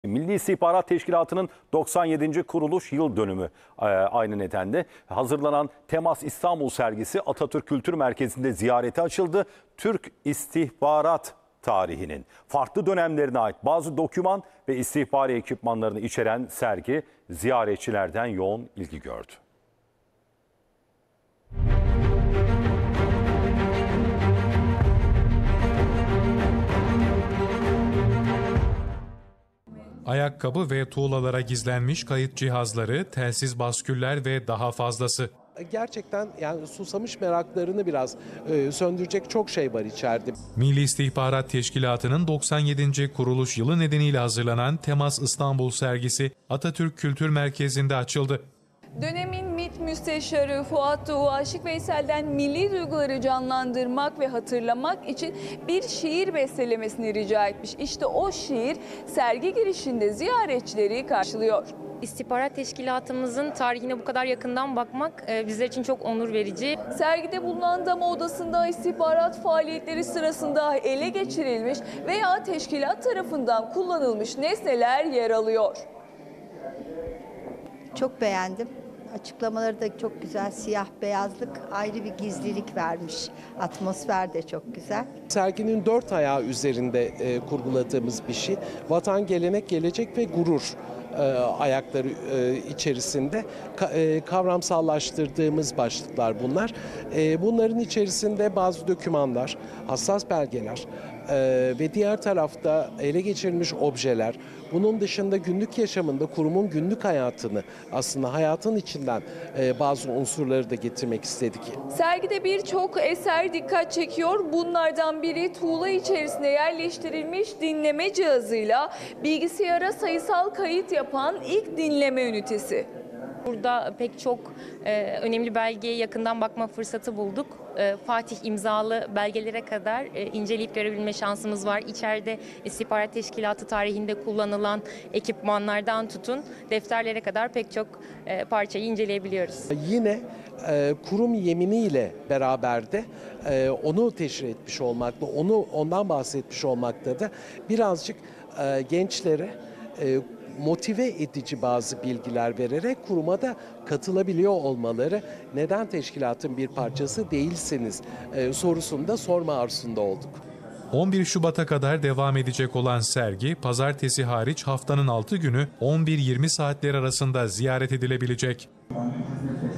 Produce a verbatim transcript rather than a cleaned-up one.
Milli İstihbarat Teşkilatı'nın doksan yedinci kuruluş yıl dönümü aynı nedenle hazırlanan Temas İstanbul sergisi Atatürk Kültür Merkezi'nde ziyarete açıldı. Türk istihbarat tarihinin farklı dönemlerine ait bazı doküman ve istihbari ekipmanlarını içeren sergi ziyaretçilerden yoğun ilgi gördü. Ayakkabı ve tuğlalara gizlenmiş kayıt cihazları, telsiz basküller ve daha fazlası. Gerçekten yani susamış meraklarını biraz e, söndürecek çok şey var içeride. Milli İstihbarat Teşkilatı'nın doksan yedinci kuruluş yılı nedeniyle hazırlanan Temas İstanbul sergisi Atatürk Kültür Merkezi'nde açıldı. Dönemin MİT Müsteşarı Fuat Doğu Aşık Veysel'den milli duyguları canlandırmak ve hatırlamak için bir şiir bestelemesini rica etmiş. İşte o şiir sergi girişinde ziyaretçileri karşılıyor. İstihbarat Teşkilatımızın tarihine bu kadar yakından bakmak bizler için çok onur verici. Sergide bulunan Dama Odası'nda istihbarat faaliyetleri sırasında ele geçirilmiş veya teşkilat tarafından kullanılmış nesneler yer alıyor. Çok beğendim. Açıklamaları da çok güzel. Siyah beyazlık ayrı bir gizlilik vermiş. Atmosfer de çok güzel. Serginin dört ayağı üzerinde e, kurguladığımız bir şey. Vatan, gelenek, gelecek ve gurur e, ayakları e, içerisinde ka, e, kavramsallaştırdığımız başlıklar bunlar. E, bunların içerisinde bazı dokümanlar, hassas belgeler e, ve diğer tarafta ele geçirilmiş objeler. Bunun dışında günlük yaşamında kurumun günlük hayatını, aslında hayatın içinden e, bazı unsurları da getirmek istedik. Sergide birçok eser dikkat çekiyor. Bunlardan biri tuğla içerisine yerleştirilmiş dinleme cihazıyla bilgisayara sayısal kayıt yapan ilk dinleme ünitesi. Burada pek çok e, önemli belgeye yakından bakma fırsatı bulduk. E, Fatih imzalı belgelere kadar e, inceleyip görebilme şansımız var. İçeride İstihbarat Teşkilatı tarihinde kullanılan ekipmanlardan tutun defterlere kadar pek çok e, parçayı inceleyebiliyoruz. Yine e, kurum yeminiyle beraber de e, onu teşhir etmiş olmakta, onu ondan bahsetmiş olmakta da birazcık e, gençlere e, motive edici bazı bilgiler vererek kuruma da katılabiliyor olmaları, neden teşkilatın bir parçası değilseniz e, sorusunu da sorma arzusunda olduk. on bir Şubat'a kadar devam edecek olan sergi, pazartesi hariç haftanın altı günü on bir yirmi saatleri arasında ziyaret edilebilecek.